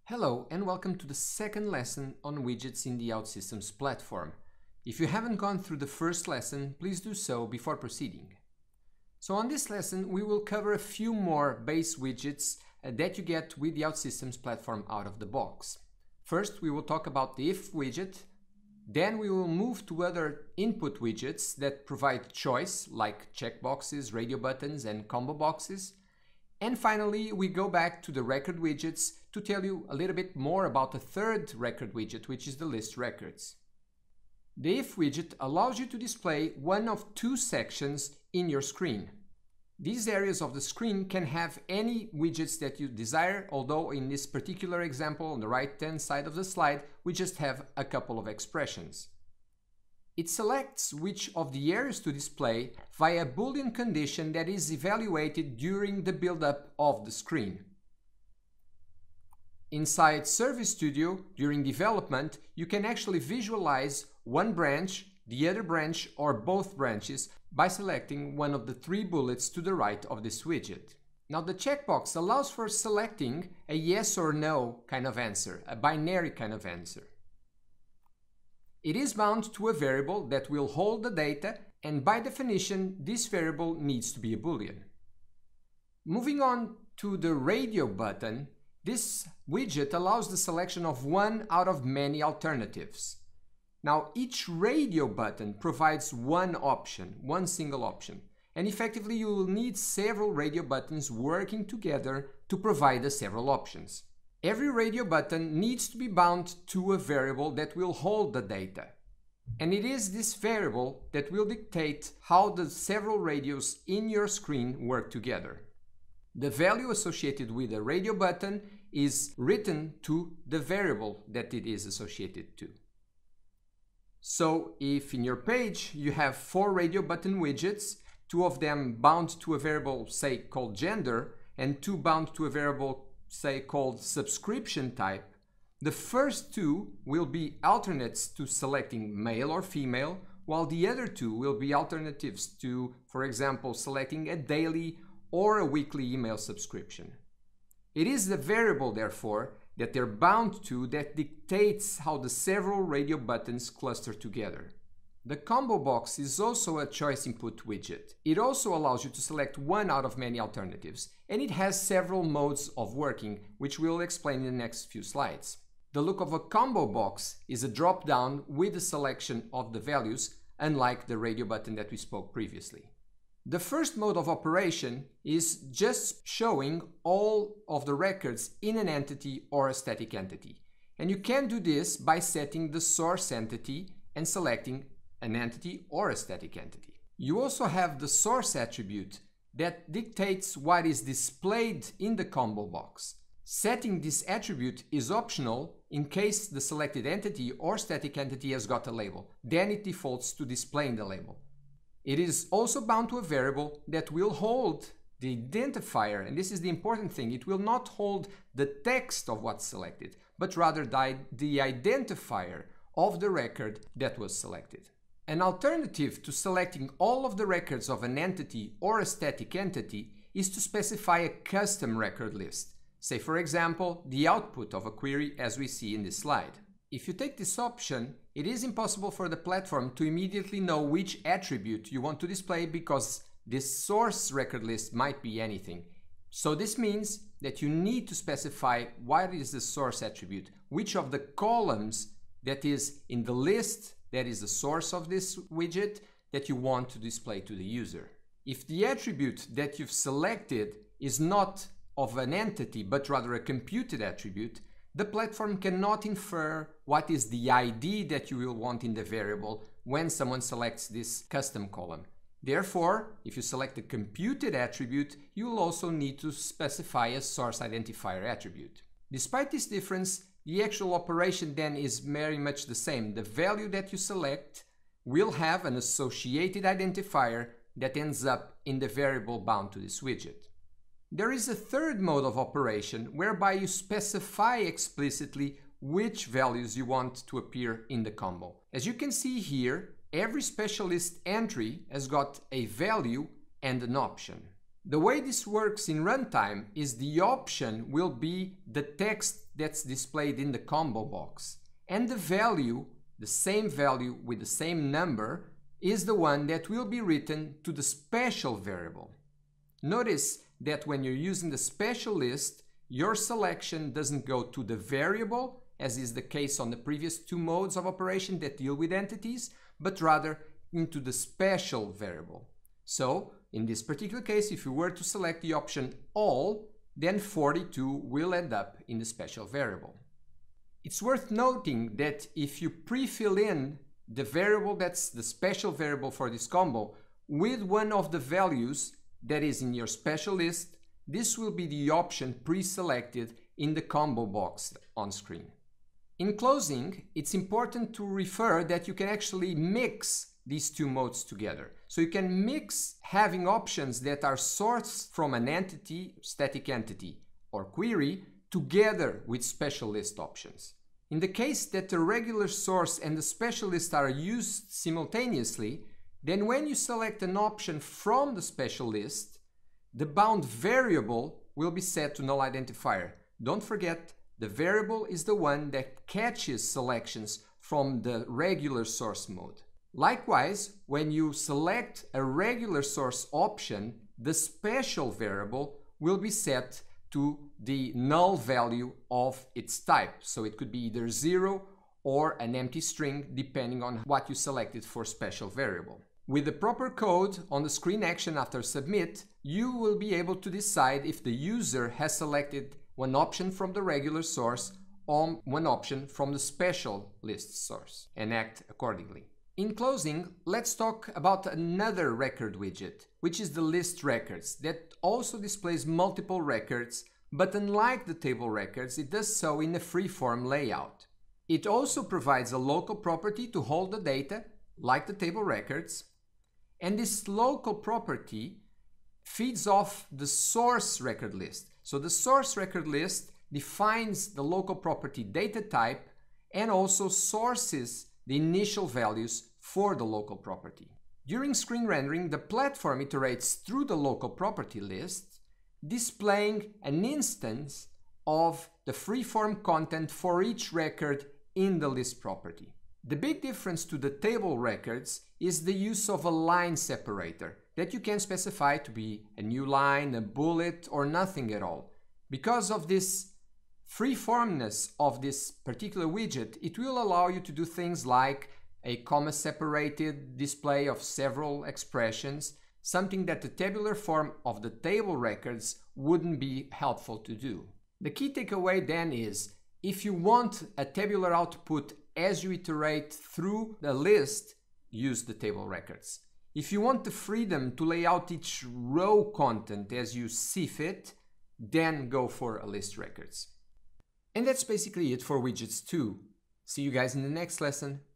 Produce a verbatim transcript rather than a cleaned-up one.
Hello and welcome to the second lesson on widgets in the OutSystems platform. If you haven't gone through the first lesson, please do so before proceeding. So on this lesson, we will cover a few more base widgets uh, that you get with the OutSystems platform out of the box. First, we will talk about the if widget. Then we will move to other input widgets that provide choice, like checkboxes, radio buttons, and combo boxes. And finally, we go back to the record widgets to tell you a little bit more about the third record widget, which is the list records. The if widget allows you to display one of two sections in your screen. These areas of the screen can have any widgets that you desire, although in this particular example on the right-hand side of the slide, we just have a couple of expressions. It selects which of the areas to display via a Boolean condition that is evaluated during the build-up of the screen. Inside Service Studio, during development, you can actually visualize one branch, the other branch, or both branches by selecting one of the three bullets to the right of this widget. Now the checkbox allows for selecting a yes or no kind of answer, a binary kind of answer. It is bound to a variable that will hold the data, and by definition, this variable needs to be a Boolean. Moving on to the radio button, this widget allows the selection of one out of many alternatives. Now, each radio button provides one option, one single option, and effectively you will need several radio buttons working together to provide the several options. Every radio button needs to be bound to a variable that will hold the data. And it is this variable that will dictate how the several radios in your screen work together. The value associated with a radio button is written to the variable that it is associated to. So if in your page you have four radio button widgets, two of them bound to a variable, say, called gender, and two bound to a variable, say, called subscription type, the first two will be alternates to selecting male or female, while the other two will be alternatives to, for example, selecting a daily or a weekly email subscription. It is the variable, therefore, that they're bound to that dictates how the several radio buttons cluster together. The combo box is also a choice input widget. It also allows you to select one out of many alternatives, and it has several modes of working, which we'll explain in the next few slides. The look of a combo box is a drop-down with a selection of the values, unlike the radio button that we spoke previously. The first mode of operation is just showing all of the records in an entity or a static entity. And you can do this by setting the source entity and selecting an entity or a static entity. You also have the source attribute that dictates what is displayed in the combo box. Setting this attribute is optional in case the selected entity or static entity has got a label. Then it defaults to displaying the label. It is also bound to a variable that will hold the identifier, and this is the important thing. It will not hold the text of what's selected, but rather the, the identifier of the record that was selected. An alternative to selecting all of the records of an entity or a static entity is to specify a custom record list. Say, for example, the output of a query as we see in this slide. If you take this option, it is impossible for the platform to immediately know which attribute you want to display because this source record list might be anything. So this means that you need to specify what is the source attribute, which of the columns that is in the list that is the source of this widget that you want to display to the user. If the attribute that you've selected is not of an entity but rather a computed attribute, the platform cannot infer what is the I D that you will want in the variable when someone selects this custom column. Therefore, if you select a computed attribute, you will also need to specify a source identifier attribute. Despite this difference, the actual operation then is very much the same. The value that you select will have an associated identifier that ends up in the variable bound to this widget. There is a third mode of operation whereby you specify explicitly which values you want to appear in the combo. As you can see here, every specialist entry has got a value and an option. The way this works in runtime is the option will be the text that's displayed in the combo box, and the value, the same value with the same number, is the one that will be written to the special variable. Notice that when you're using the special list, your selection doesn't go to the variable, as is the case on the previous two modes of operation that deal with entities, but rather into the special variable. So, in this particular case, if you were to select the option all, then forty-two will end up in the special variable. It's worth noting that if you pre-fill in the variable that's the special variable for this combo with one of the values that is in your special list, this will be the option pre-selected in the combo box on screen. In closing, it's important to refer that you can actually mix these two modes together. So you can mix having options that are sourced from an entity, static entity, or query together with special list options. In the case that the regular source and the special list are used simultaneously, then when you select an option from the special list, the bound variable will be set to null identifier. Don't forget, the variable is the one that catches selections from the regular source mode. Likewise, when you select a regular source option, the special variable will be set to the null value of its type. So it could be either zero or an empty string, depending on what you selected for special variable. With the proper code on the screen action after submit, you will be able to decide if the user has selected one option from the regular source or one option from the special list source and act accordingly. In closing, let's talk about another record widget, which is the list records, that also displays multiple records, but unlike the table records, it does so in a free-form layout. It also provides a local property to hold the data, like the table records, and this local property feeds off the source record list. So the source record list defines the local property data type and also sources the initial values for the local property. During screen rendering, the platform iterates through the local property list, displaying an instance of the freeform content for each record in the list property. The big difference to the table records is the use of a line separator that you can specify to be a new line, a bullet, or nothing at all. Because of this freeformness of this particular widget, it will allow you to do things like a comma-separated display of several expressions, something that the tabular form of the table records wouldn't be helpful to do. The key takeaway then is, if you want a tabular output as you iterate through the list, use the table records. If you want the freedom to lay out each row content as you see fit, then go for a list records. And that's basically it for Widgets two. See you guys in the next lesson.